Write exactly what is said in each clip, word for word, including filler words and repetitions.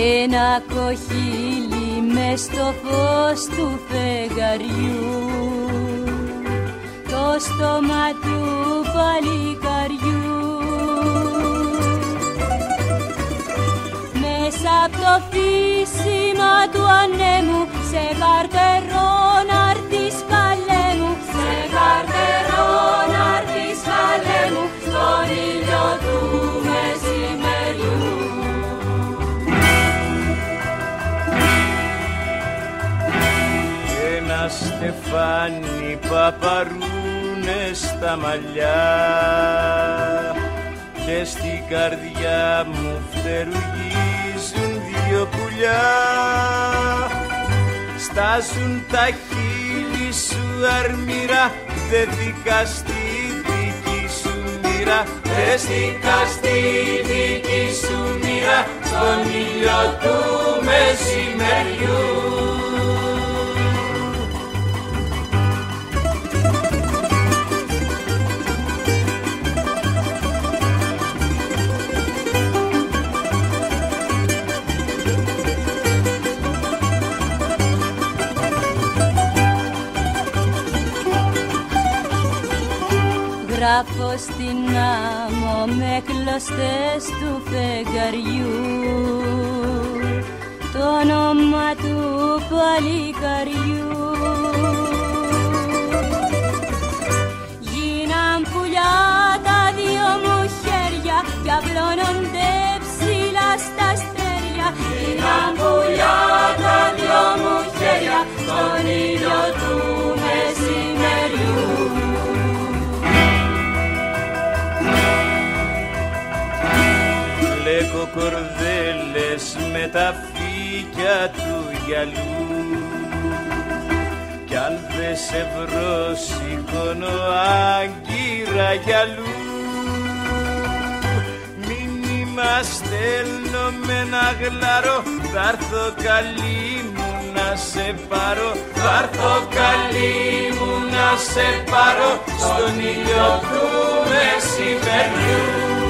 ένα κοχύλι μες στο φως του φεγγαριού, το στόμα του παλικαριού. Μέσα απ' το φύσιμα του ανέμου, σε καρτερό να'ρθεις καλέ μου, σε καρτερό να'ρθεις καλέ μου, στον ήλιο του μεσημεριού. Ένα στεφάνι παπαρούνες στα μαλλιά και στην καρδιά μου φτερουγίζουν δυο πουλιά. Στάζουν τα χείλη σου αρμύρα, δεθήκα στη δική σου μοίρα, δεθήκα στη δική σου μοίρα, στον ήλιο του μεσημεριού. Γράφω στην άμμο με κλωστές του φεγγαριού το όνομα του παλικαριού. Γίναν πουλιά τα δύο μου χέρια κι απλώνονται ψηλά στα αστέρια. Γίναν πουλιά τα δύο μου χέρια στον ήλιο του μεσημεριού. Λέγω κορδέλες με τα φύκια του γυαλού κι αν δε σε βρω σηκώνω άγκυρα γυαλού. Μήνυμα στέλνω με ένα γλάρο, θ'άρθω καλή μου να σε πάρω, θ'άρθω καλή μου να σε πάρω, στον ήλιο του μεσημεριού.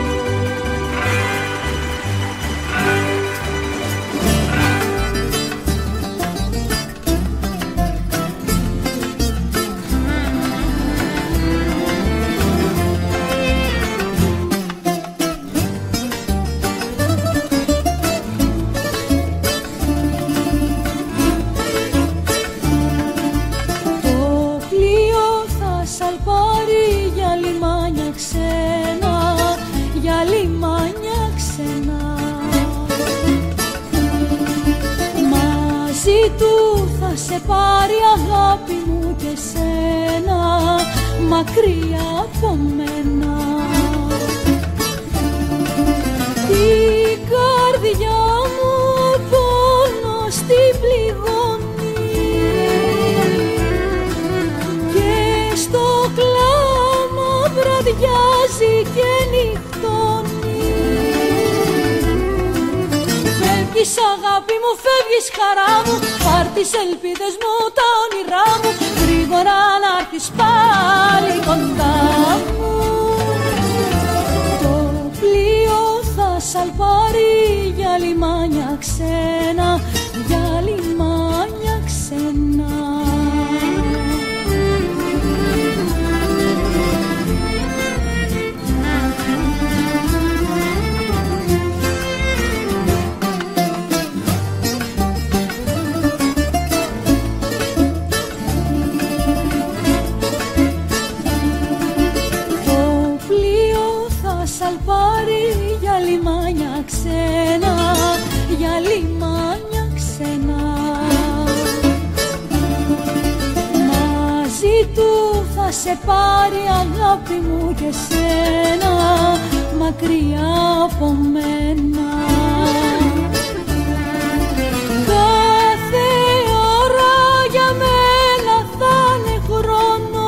Του θα σε πάρει αγάπη μου και σένα, μακριά από μένα. Την καρδιά μου πόνος την πληγώνει και στο κλάμα βραδιάζει και νυχτώνει. Φεύγεις αγάπη μου, φεύγεις χαρά μου, πάρ' τις ελπίδες μου, τα όνειρά μου, γρήγορα να έρθεις πάλι κοντά μου. Το πλοίο θα σαλπάρει για λιμάνια ξένα, για λιμάνια ξένα. Σαλπάρει για λιμάνια ξένα, για λιμάνια ξένα. Μαζί του θα σε πάρει αγάπη μου και σένα, μακριά από μένα. Κάθε ώρα για μένα θα είναι χρόνος,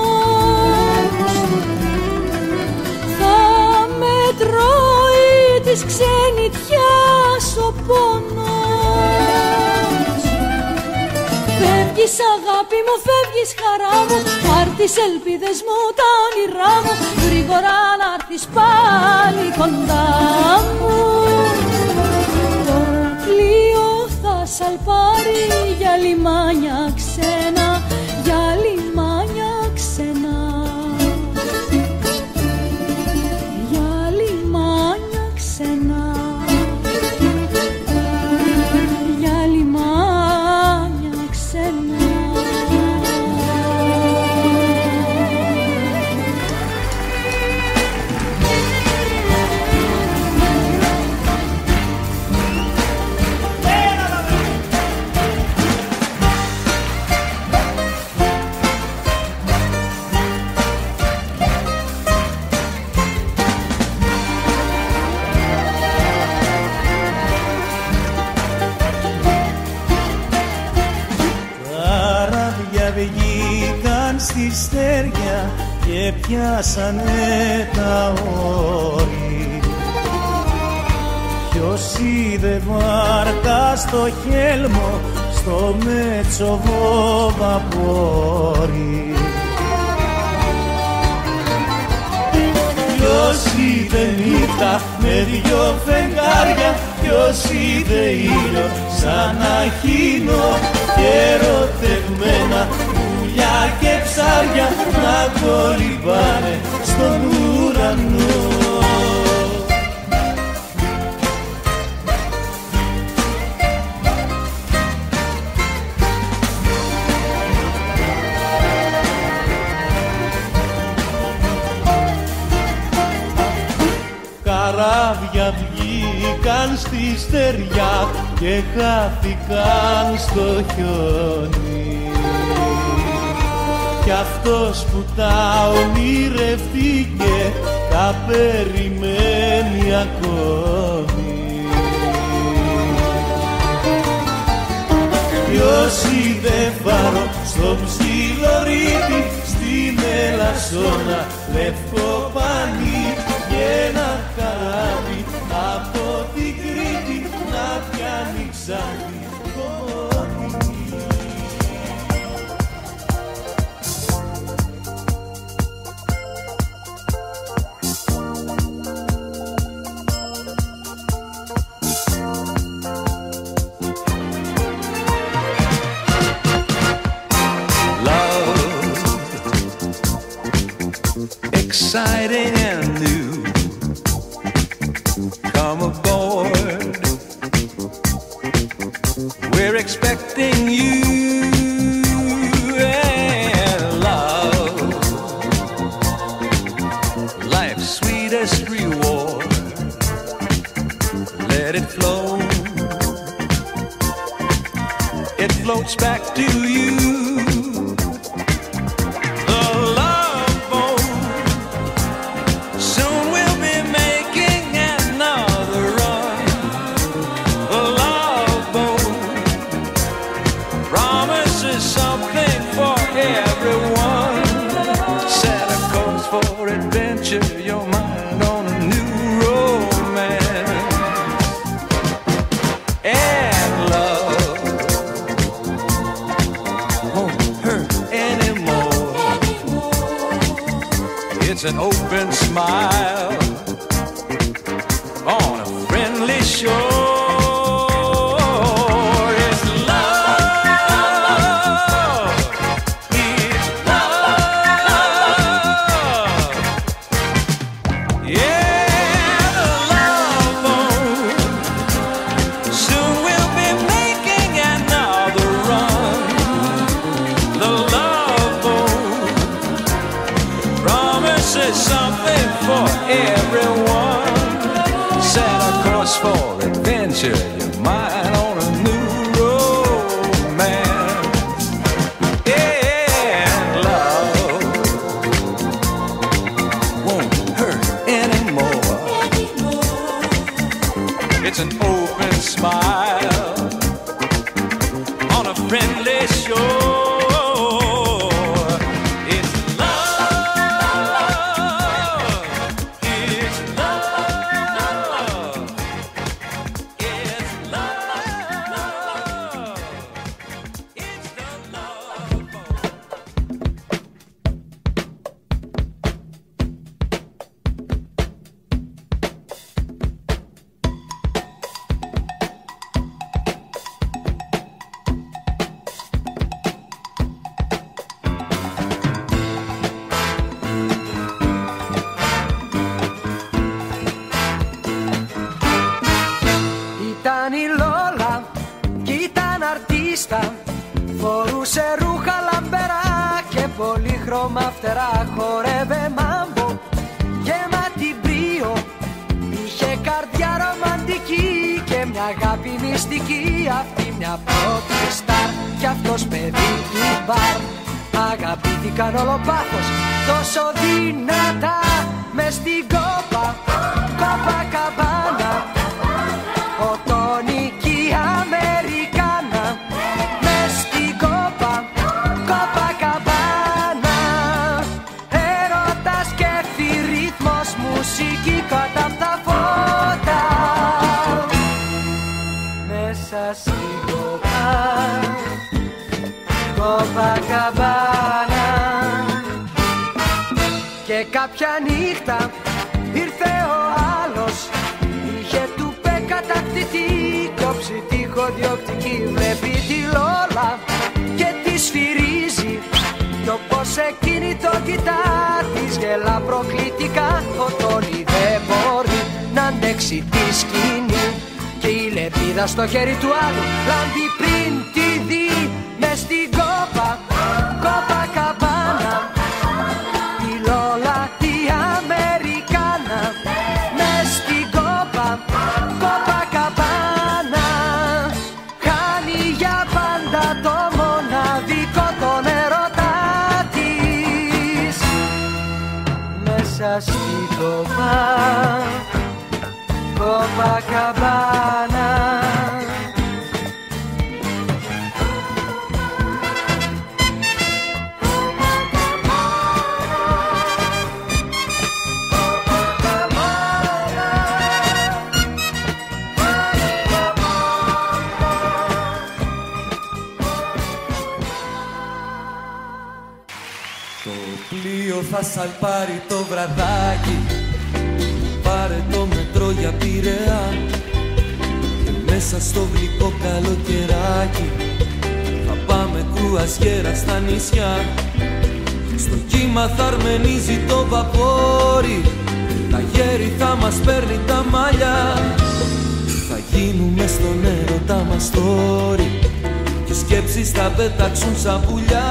τρώει της ξενιτιάς ο πόνος. Φεύγεις αγάπη μου, φεύγεις χαρά μου, πάρ' τις ελπίδες μου, τα όνειρά μου, γρήγορα να έρθεις πάλι κοντά μου. Το πλοίο σαλπάρι για λιμάνια ξένα, για λιμάνια ξένα, για λιμάνια ξένα, για λιμάνια ξένα. Βγήκαν στη στέρια και πιάσανε τα όρη. Ποιος είδε βάρκα στο χέλμο, στο μέτσοβο βαπόρι. Ποιος είδε νύχτα με δυο φεγγάρια, ποιος είδε ήλιο σαν αχίνο και ερωτευμένα πουλιά και ψάρια να κολυμπάνε στον ουρανό. Καράβια βγήκαν στη στεριά και χάθηκαν στο χιόνι. Κι αυτός που τα ονειρευτήκε τα περιμένει ακόμη. Ποιος είδε φάρο στο ψιλορίτη, στην Ελασσόνα λευκό πανί και ένα καράβι από την Κρήτη να πιάνει ξάνθη κομμωτινή. Exciting and new, come aboard, we're expecting you, and love, life's sweetest reward, let it flow, it floats back to you. Your mind on a new romance, and love won't hurt anymore. It's an open smile on a friendly shore. For adventure, your mind on a new romance, and love won't hurt anymore. It's an open smile on a friendly shore. Αγάπη μυστική, αυτή μια πρώτη στάρ, κι αυτός παιδί η μπαρ. Αγαπήθηκαν όλο πάθος τόσο δυνατά, μες στην κόπα, κόπα καμπάνα, ο Τόνι κι η Αμερικάνα, μες στην κόπα, κόπα καμπάνα. Έρωτας κέφι, ρυθμός, μουσική κάτω απ' τα φώτα, μέσα στην κόπα, Κοπακαμπάνα. Και κάποια νύχτα ήρθε ο άλλος, είχε του πε κατακτηθεί, κόψει τυχοδιοκτική. Βλέπει τη Λόλα και τη σφυρίζει, κι όπως εκείνη το κοιτά της γελά προκλητικά. Ο Τόνι δεν μπορεί να αντέξει τη σκηνή, και η λεπίδα στο χέρι του άλλου λάμπει πριν τη δει. Μες στην κόπα, κόπα καμπάνα, η Λόλα η Αμερικάνα, μες στην κόπα, κόπα καμπάνα. Χάνει για πάντα το μοναδικό τον ερωτά της, μέσα στην κόπα, κόπα καμπάνα. Θα σαλπάρει το βραδάκι, πάρε το μετρό για Πειραιά, και μέσα στο γλυκό καλοκαιράκι θα πάμε κρουαζιέρα στα νησιά. Στο κύμα θα αρμενίζει το βαπόρι, τα γέρι θα μας παίρνει τα μαλλιά. Θα γίνουμε στον έρωτα μας τόρι, και σκέψεις θα πετάξουν σαν πουλιά.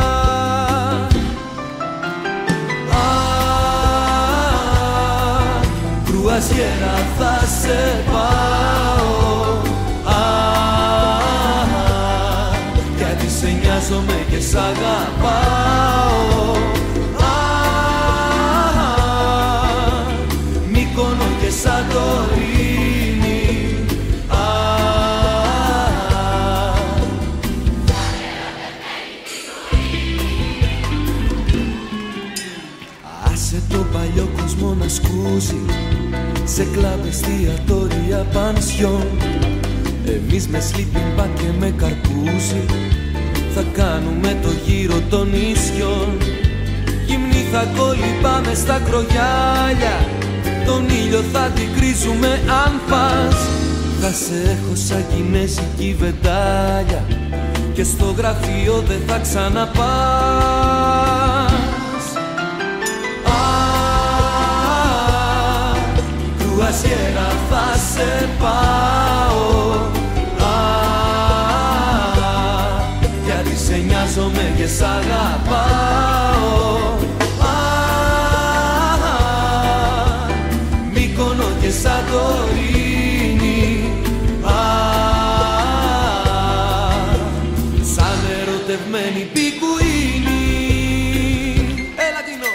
Κρουαζιέρα θα σε πάω, α, γιατί σε νοιάζομαι και σ' αγαπάω. Α, Μύκονο και Σαντορίνη, α, άσε το παλιό κόσμο να σκούζει, σε κλαμπ, εστιατόρια, πανσιόν. Εμείς με sleeping bag και με καρπούζι θα κάνουμε το γύρο των νησιών. Γυμνοί θα κολυμπάμε στα κρογιάλια, τον ήλιο θα την κρίζουμε αν πας. Θα σε έχω σαν κινέζικη βεντάλια, και στο γραφείο δεν θα ξαναπάς. Κρουαζιέρα θα σε πάω, α, γιατί σε νοιάζομαι και σ' αγαπάω. Α, Μύκονο και Σαντορίνη, α, σαν ερωτευμένη πικουίνη. Έλα Τίνο!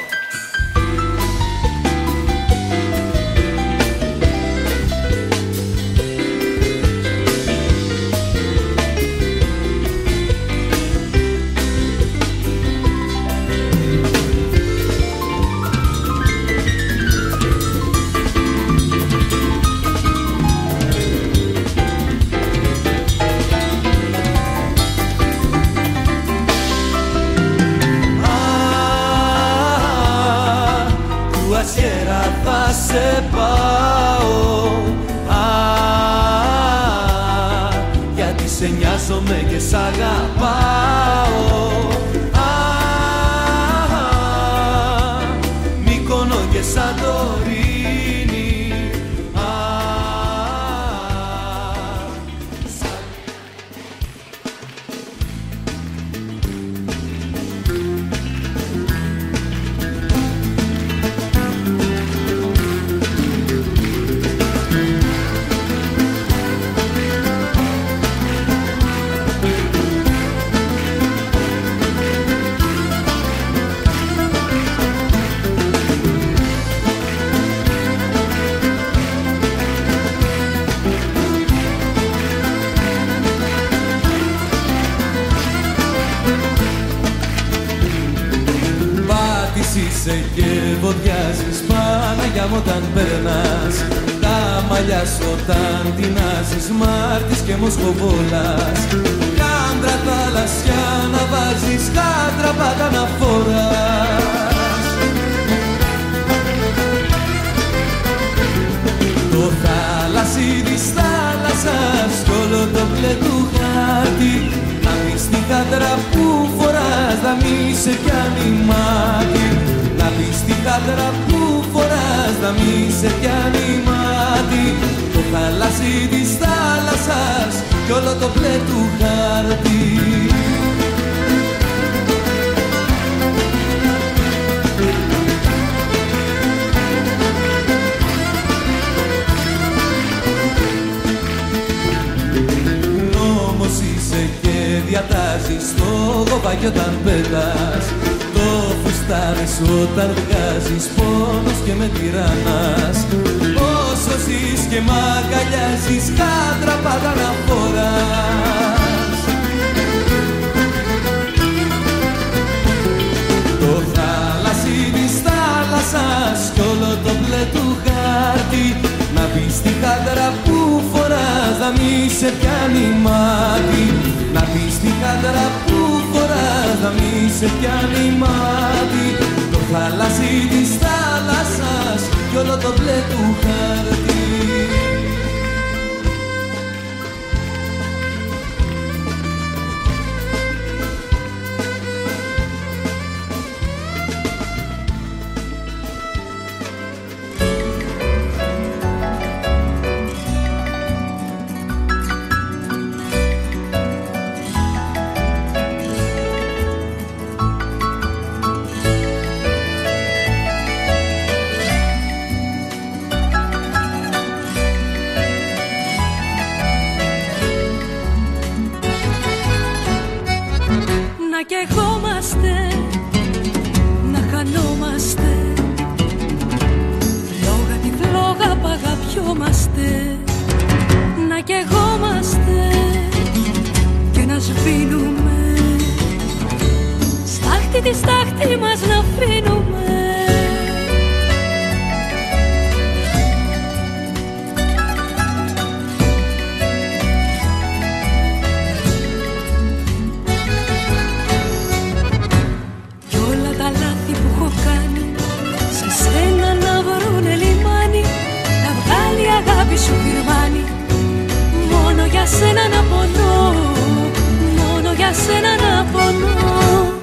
Κρουαζιέρα θα σε πάω, α, γιατί σε νοιάζομαι και σ' αγαπάω. Α, Μύκονο και Σαντορίνη, α, εφοδιάζεις Παναγιά μου όταν περνάς. Τα μαλλιά σου όταν τεινάζεις Μάρτης και Μοσχοβόλας. Κάντρα θαλασσιά να βάζεις, κάντρα πάντα να φοράς. Το θάλασσι της θάλασσας κι όλο το μπλε του χάρτη. Να πεις τη χάντρα που φοράς, να μη σε πιάνει μάτι. Να πεις τη χάντρα που φοράς, να μη σε πιάνει μάτι. Το θάλασσι της θάλασσας κι όλο το μπλε του χάρτη. Νόμος είσαι και διατάζεις το γοβάκι όταν πετάς. Το φουστάρι σου όταν βγάζεις, πόνος και με τυραννάς. Όσο ζεις και μ' αγκαλιάζεις, κάντρα πάντα να φοράς. Το θάλασσι της θάλασσας κι όλο το μπλε του χάρτη. Να πεις τη χάντρα που φοράς, να μη σε πιάνει μάτι. Να πεις τη χάντρα που φοράς, να μη σε πιάνει μάτι. Το θάλασσι της θάλασσας κι όλο το μπλε του χάρτη. Καιγόμαστε, να χανόμαστε, φλόγα τη φλόγα παγαπιόμαστε. Να καιγόμαστε και να σβήνουμε, στάχτη τη στάχτη μας να αφήνουμε. Σου φυρμάνει, μόνο για σένα να πονώ, μόνο για σένα να πονώ.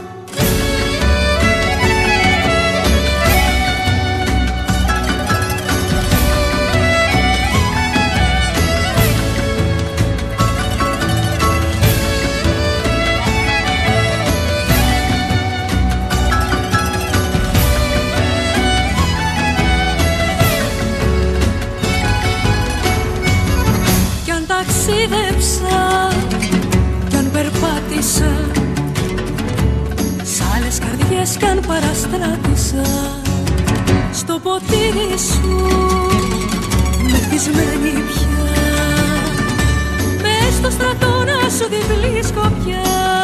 Ταξίδεψα κι αν περπάτησα, σ' άλλες καρδιές κι αν παραστράτησα. Στο ποτήρι σου μεθυσμένη πια, μες στο στρατό να σου διπλή σκοπιά.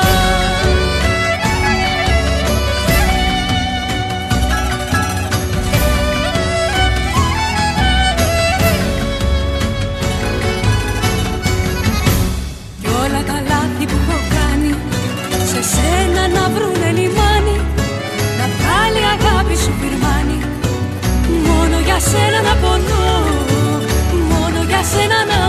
Σένα να βρουνε λιμάνι, να βγάλει αγάπη σου φυρμάνι. Μόνο για σένα να πονώ, μόνο για σένα να